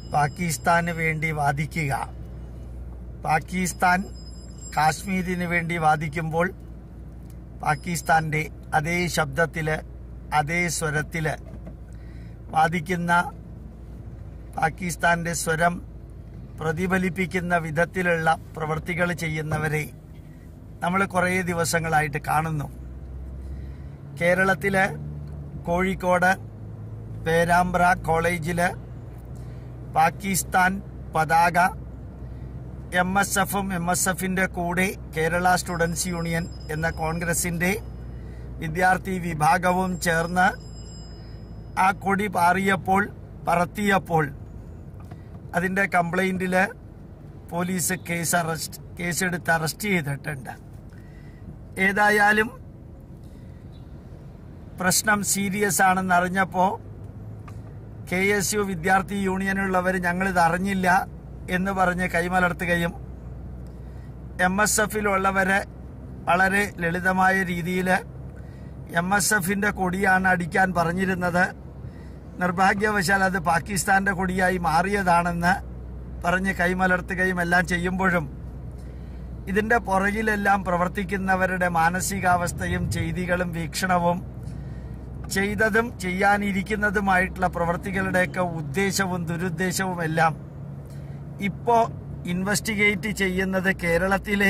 പാകിസ്ഥാന് വേണ്ടി വാദിക്കുക. പാകിസ്ഥാൻ കാശ്മീരിന് വേണ്ടി വാദിക്കുമ്പോൾ പാകിസ്ഥാന്റെ അതേ ശബ്ദത്തില് അതേ സ്വരത്തില് വാദിക്കുന്ന, പാകിസ്ഥാന്റെ സ്വരം പ്രതിഫലിപ്പിക്കുന്ന വിധത്തിലുള്ള പ്രവൃത്തികൾ ചെയ്യുന്നവരെ നമ്മൾ കുറേ ദിവസങ്ങളായിട്ട് കാണുന്നു. കേരളത്തില് കോഴിക്കോട് പേരാമ്പ്ര കോളേജില് പാകിസ്ഥാൻ പതാക MSFും MSFിന്റെ കൂടെ കേരള സ്റ്റുഡൻസ് യൂണിയൻ എന്ന കോൺഗ്രസിന്റെ വിദ്യാർത്ഥി വിഭാഗവും ചേർന്ന് ആ കൊടി പറത്തിയപ്പോൾ അതിന്റെ കംപ്ലൈന്റില് പോലീസ് കേസെടുത്ത് അറസ്റ്റ് ചെയ്തിട്ടുണ്ട്. ഏതായാലും പ്രശ്നം സീരിയസ് ആണെന്നറിഞ്ഞപ്പോൾ KSU വിദ്യാർത്ഥി യൂണിയനുള്ളവർ ഞങ്ങളിത് അറിഞ്ഞില്ല എന്ന് പറഞ്ഞ് കൈമലർത്തുകയും MSFിലുള്ളവരെ വളരെ ലളിതമായ രീതിയിൽ MSFിന്റെ കൊടിയാണ് അടിക്കാൻ പറഞ്ഞിരുന്നത്, നിർഭാഗ്യവശാൽ അത് പാകിസ്ഥാന്റെ കൊടിയായി മാറിയതാണെന്ന് പറഞ്ഞ് കൈമലർത്തുകയും എല്ലാം ചെയ്യുമ്പോഴും ഇതിന്റെ പുറകിലെല്ലാം പ്രവർത്തിക്കുന്നവരുടെ മാനസികാവസ്ഥയും ചെയ്തികളും വീക്ഷണവും ചെയ്തതും ചെയ്യാനിരിക്കുന്നതുമായിട്ടുള്ള പ്രവർത്തികളുടെയൊക്കെ ഉദ്ദേശവും ദുരുദ്ദേശവും എല്ലാം ഇപ്പോൾ ഇൻവെസ്റ്റിഗേറ്റ് ചെയ്യുന്നത് കേരളത്തിലെ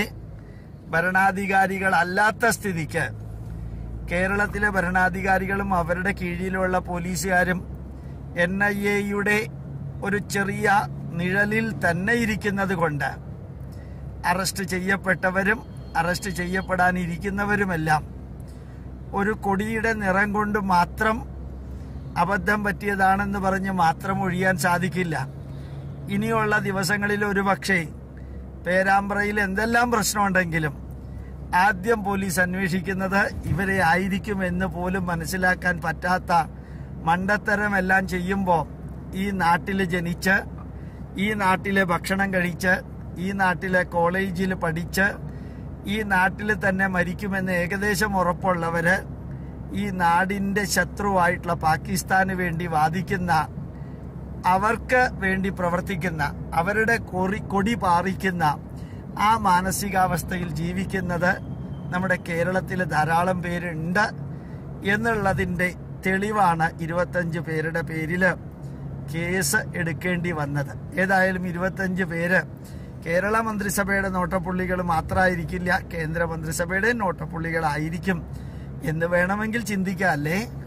ഭരണാധികാരികളല്ലാത്ത സ്ഥിതിക്ക് കേരളത്തിലെ ഭരണാധികാരികളും അവരുടെ കീഴിലുള്ള പോലീസുകാരും NIAയുടെ ഒരു ചെറിയ നിഴലിൽ തന്നെ ഇരിക്കുന്നത് കൊണ്ട് അറസ്റ്റ് ചെയ്യപ്പെട്ടവരും അറസ്റ്റ് ചെയ്യപ്പെടാനിരിക്കുന്നവരുമെല്ലാം ഒരു കൊടിയുടെ നിറം കൊണ്ട് മാത്രം അബദ്ധം പറ്റിയതാണെന്ന് പറഞ്ഞ് മാത്രം ഒഴിയാൻ സാധിക്കില്ല. ഇനിയുള്ള ദിവസങ്ങളിൽ ഒരുപക്ഷെ പേരാമ്പ്രയിൽ എന്തെല്ലാം പ്രശ്നമുണ്ടെങ്കിലും ആദ്യം പോലീസ് അന്വേഷിക്കുന്നത് ഇവരെ ആയിരിക്കുമെന്ന് പോലും മനസ്സിലാക്കാൻ പറ്റാത്ത മണ്ടത്തരമെല്ലാം ചെയ്യുമ്പോൾ ഈ നാട്ടിൽ ജനിച്ച്, ഈ നാട്ടിലെ ഭക്ഷണം കഴിച്ച്, ഈ നാട്ടിലെ കോളേജിൽ പഠിച്ച്, ഈ നാട്ടിൽ തന്നെ മരിക്കുമെന്ന് ഏകദേശം ഉറപ്പുള്ളവര് ഈ നാടിന്റെ ശത്രുവായിട്ടുള്ള പാകിസ്ഥാന് വേണ്ടി വാദിക്കുന്ന, അവർക്ക് വേണ്ടി പ്രവർത്തിക്കുന്ന, അവരുടെ കൊടി പാറിക്കുന്ന ആ മാനസികാവസ്ഥയിൽ ജീവിക്കുന്നത് നമ്മുടെ കേരളത്തിൽ ധാരാളം പേരുണ്ട് എന്നുള്ളതിന്റെ തെളിവാണ് 25 പേരുടെ പേരില് കേസ് എടുക്കേണ്ടി വന്നത്. ഏതായാലും 25 പേര് കേരള മന്ത്രിസഭയുടെ നോട്ടപ്പുള്ളികൾ മാത്രമായിരിക്കില്ല, കേന്ദ്ര മന്ത്രിസഭയുടെ നോട്ടപ്പുള്ളികളായിരിക്കും എന്ന് വേണമെങ്കിൽ ചിന്തിക്കാം, അല്ലേ?